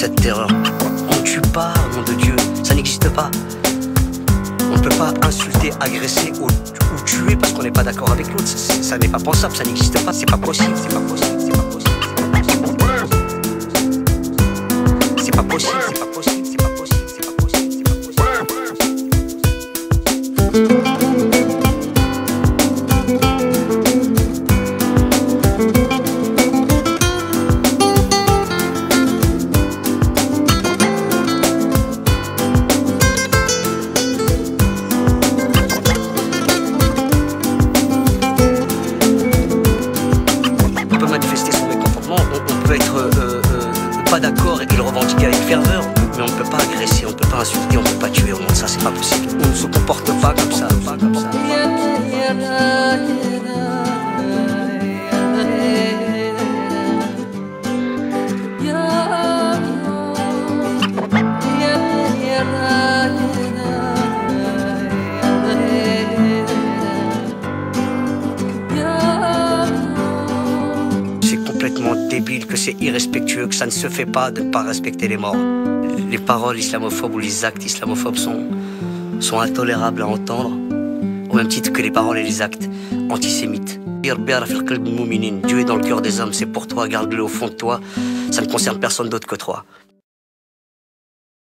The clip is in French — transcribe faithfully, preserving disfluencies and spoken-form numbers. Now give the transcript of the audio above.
cette terreur. On ne tue pas, au nom de Dieu, ça n'existe pas. On ne peut pas insulter, agresser ou, ou tuer parce qu'on n'est pas d'accord avec l'autre. Ça n'est pas pensable, ça n'existe pas, c'est pas possible, c'est pas possible, c'est pas possible. C'est pas possible, c'est pas possible, c'est pas possible, c'est pas possible, c'est pas possible. On peut être euh, euh, pas d'accord et le revendiquer avec ferveur, mais on ne peut pas agresser, on ne peut pas insulter, on ne peut pas tuer au monde, ça c'est pas possible. On ne se comporte pas comme ça, pas comme ça. Complètement débile, que c'est irrespectueux, que ça ne se fait pas de ne pas respecter les morts. Les paroles islamophobes ou les actes islamophobes sont, sont intolérables à entendre, au même titre que les paroles et les actes antisémites. Dieu est dans le cœur des hommes, c'est pour toi, garde-le au fond de toi, ça ne concerne personne d'autre que toi.